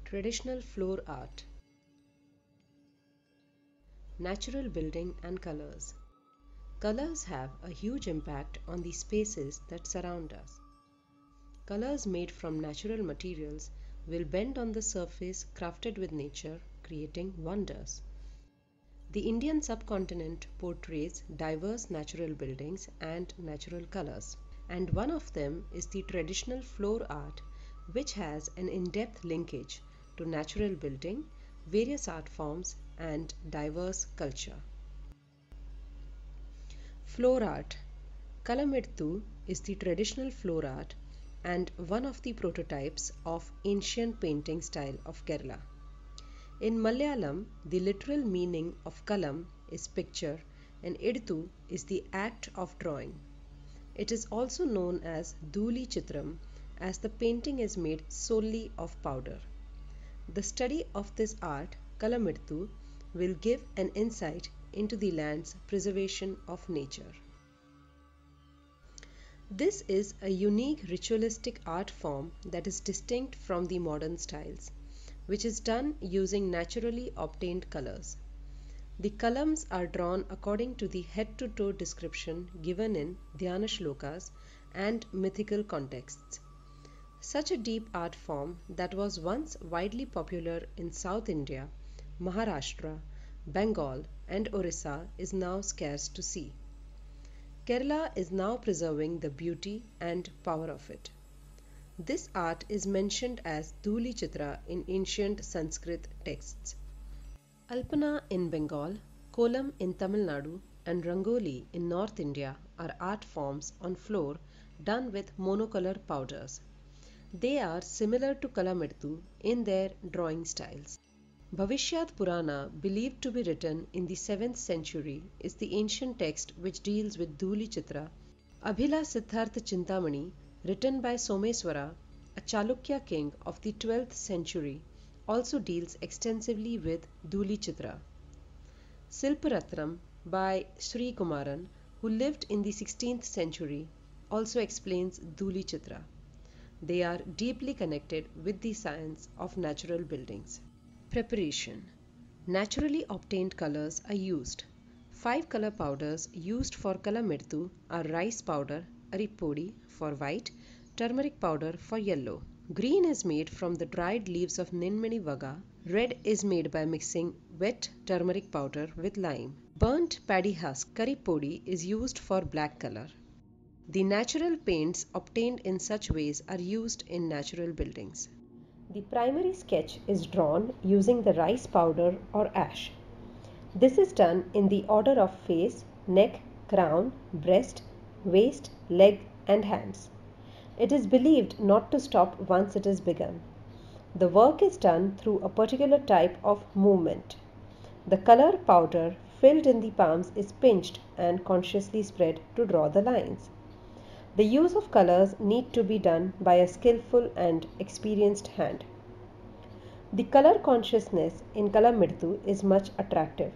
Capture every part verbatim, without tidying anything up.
Traditional floor art, natural building and colors. Colors have a huge impact on the spaces that surround us. Colors made from natural materials will bend on the surface crafted with nature, creating wonders. The Indian subcontinent portrays diverse natural buildings and natural colors, and one of them is the traditional floor art, which has an in-depth linkage to natural building, various art forms, and diverse culture. Floor art. Kalamettu is the traditional floor art and one of the prototypes of ancient painting style of Kerala. In Malayalam, the literal meaning of kalam is picture and Eduthu is the act of drawing. It is also known as Dhuli Chitram as the painting is made solely of powder. The study of this art, Kalamettu, will give an insight into the land's preservation of nature. This is a unique ritualistic art form that is distinct from the modern styles, which is done using naturally obtained colors. The kalams are drawn according to the head-to-toe description given in Dhyana shlokas and mythical contexts. Such a deep art form that was once widely popular in South India, Maharashtra, Bengal and Orissa is now scarce to see. Kerala is now preserving the beauty and power of it. This art is mentioned as Dhuli Chitra in ancient Sanskrit texts. Alpana in Bengal, Kolam in Tamil Nadu, and Rangoli in North India are art forms on floor done with monocolor powders. They are similar to Kalamettu in their drawing styles. Bhavishyat Purana, believed to be written in the seventh century, is the ancient text which deals with Dhuli Chitra. Abhila Siddhartha Chintamani, written by Someswara, a Chalukya king of the twelfth century, also deals extensively with Dhuli Chitra. Silparatnam by Sri Kumaran, who lived in the sixteenth century, also explains Dhuli Chitra. They are deeply connected with the science of natural buildings. Preparation. Naturally obtained colors are used. Five color powders used for Kalamettu are rice powder, aripodi for white, turmeric powder for yellow. Green is made from the dried leaves of Ninmani Vaga. Red is made by mixing wet turmeric powder with lime. Burnt paddy husk, curry podi, is used for black color. The natural paints obtained in such ways are used in natural buildings. The primary sketch is drawn using the rice powder or ash. This is done in the order of face, neck, crown, breast, waist, leg and hands. It is believed not to stop once it is begun. The work is done through a particular type of movement. The color powder filled in the palms is pinched and consciously spread to draw the lines. The use of colors need to be done by a skillful and experienced hand. The color consciousness in Kalamettu is much attractive.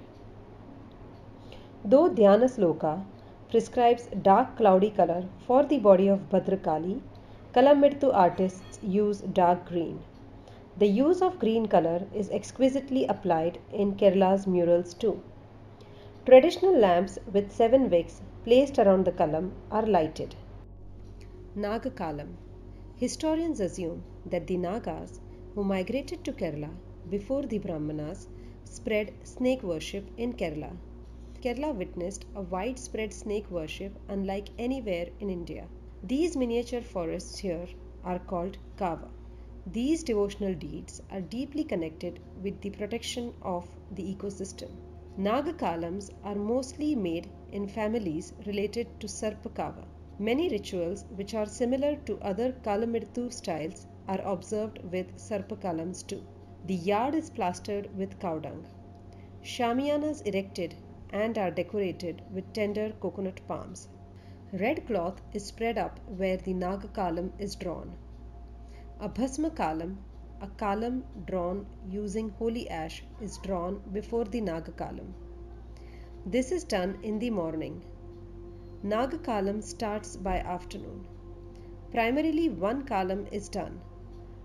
Though Dhyana Sloka prescribes dark cloudy color for the body of Bhadrakali, Kalamettu artists use dark green. The use of green color is exquisitely applied in Kerala's murals too. Traditional lamps with seven wicks placed around the kalam are lighted. Nagakalam. Historians assume that the Nagas, who migrated to Kerala before the Brahmanas, spread snake worship in Kerala. Kerala witnessed a widespread snake worship unlike anywhere in India. These miniature forests here are called kava. These devotional deeds are deeply connected with the protection of the ecosystem. Nagakalams are mostly made in families related to Sarpakava. Many rituals which are similar to other Kalamettu styles are observed with Sarpakalams too. The yard is plastered with cow dung. Shamiyanas erected and are decorated with tender coconut palms. Red cloth is spread up where the Nagakalam is drawn. A Bhasma Kalam, a kalam drawn using holy ash, is drawn before the Nagakalam. This is done in the morning. Nagakalam starts by afternoon. Primarily one kalam is done.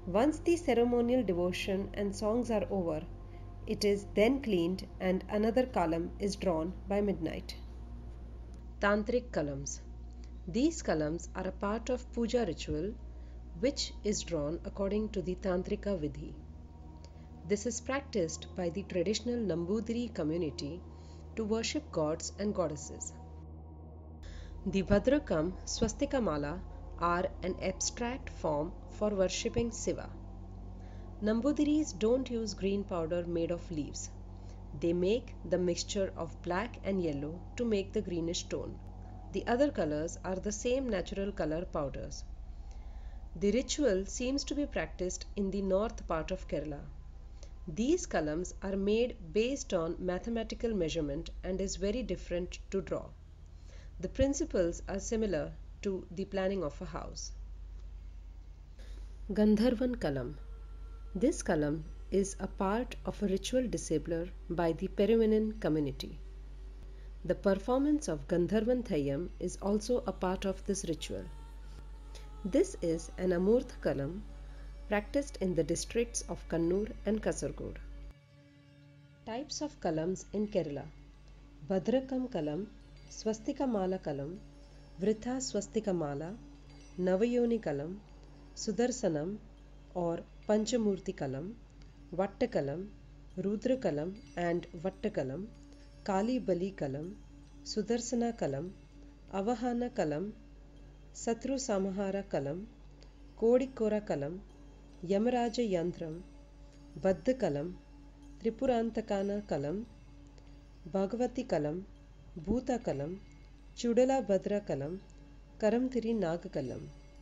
Once the ceremonial devotion and songs are over, it is then cleaned and another kalam is drawn by midnight. Tantric Kalams. These kalams are a part of puja ritual which is drawn according to the Tantrika Vidhi. This is practiced by the traditional Nambudiri community to worship gods and goddesses. The Bhadrakam Swastika Mala are an abstract form for worshipping Shiva. Nambudiris don't use green powder made of leaves. They make the mixture of black and yellow to make the greenish tone. The other colors are the same natural color powders. The ritual seems to be practiced in the north part of Kerala. These kalams are made based on mathematical measurement and is very different to draw. The principles are similar to the planning of a house. Gandharvan Kalam. This kalam is a part of a ritual disabler by the Peruvian community. The performance of Gandharvan Thayam is also a part of this ritual. This is an Amurtha Kalam practiced in the districts of Kannur and Kasargod. Types of kalams in Kerala: Bhadrakam Kalam, Swastika Mala Kalam, Vritha Swastika Mala, Navayoni Kalam, Sudarsanam or Panchamurti Kalam, Vattakalam, Rudra Kalam and Vattakalam, Kali Bali Kalam, Sudarsana Kalam, Avahana Kalam, Satru Samahara Kalam, Kodikora Kalam, Yamaraja Yantram, Baddha Kalam, Tripurantakana Kalam, Bhagavati Kalam, Bhuta Kalam, Chudala Bhadra Kalam, Karamthiri Nag Kalam.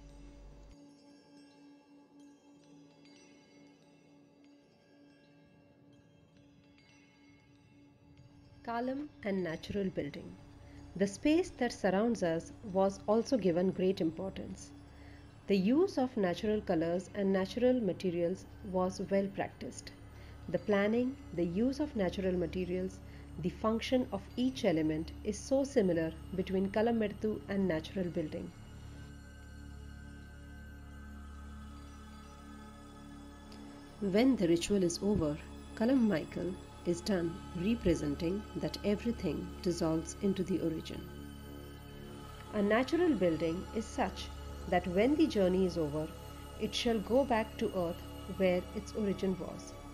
Kalam and natural building. The space that surrounds us was also given great importance. The use of natural colors and natural materials was well practiced. The planning, the use of natural materials, the function of each element is so similar between Kalamerthu and natural building. When the ritual is over, Kalam Michael is done, representing that everything dissolves into the origin. A natural building is such that when the journey is over, it shall go back to earth where its origin was.